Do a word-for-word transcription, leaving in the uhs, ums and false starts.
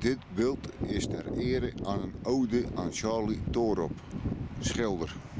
Dit beeld is ter ere aan een ode aan Charlie Toorop, schilder.